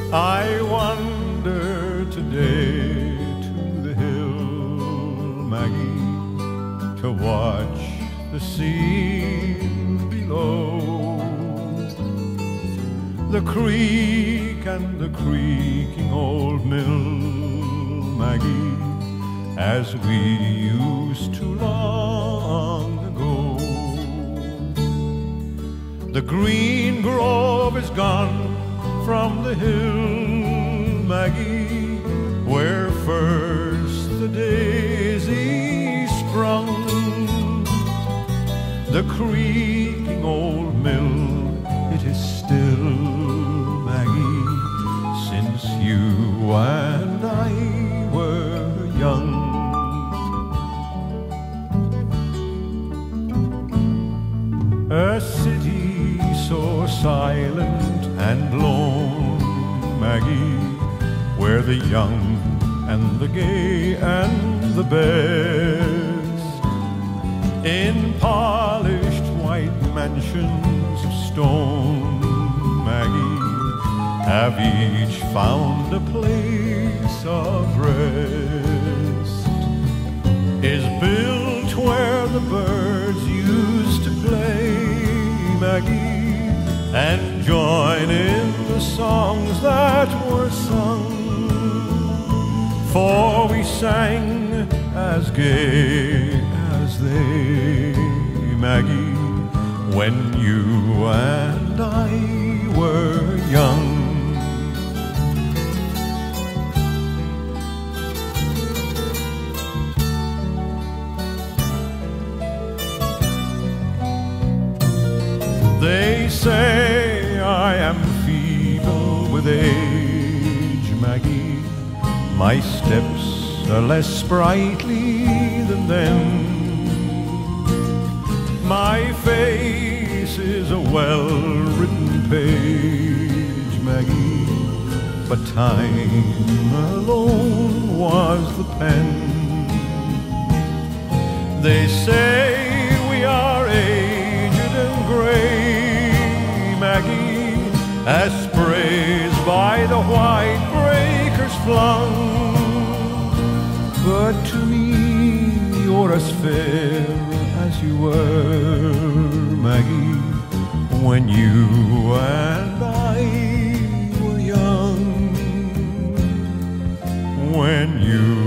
I wander today to the hill, Maggie, to watch the scene below. The creek and the creaking old mill, Maggie, as we used to long ago. The green grove is gone from the hill, Maggie, where first the daisy sprung. The creaking old mill, it is still, Maggie, since you and I were young. A city so silent and lone, Maggie, where the young and the gay and the best, in polished white mansions of stone, Maggie, have each found a place of rest, is built where the birds used to play, Maggie, and join in the songs that were sung. For we sang as gay as they, Maggie, when you and I were young. They say I am feeble with age, Maggie. My steps are less sprightly than them. My face is a well-written page, Maggie, but time alone was the pen. They say we are aged and gray, Maggie, as sprays by the white breakers flung. But to me you're as fair as you were, Maggie, when you and I were young. When you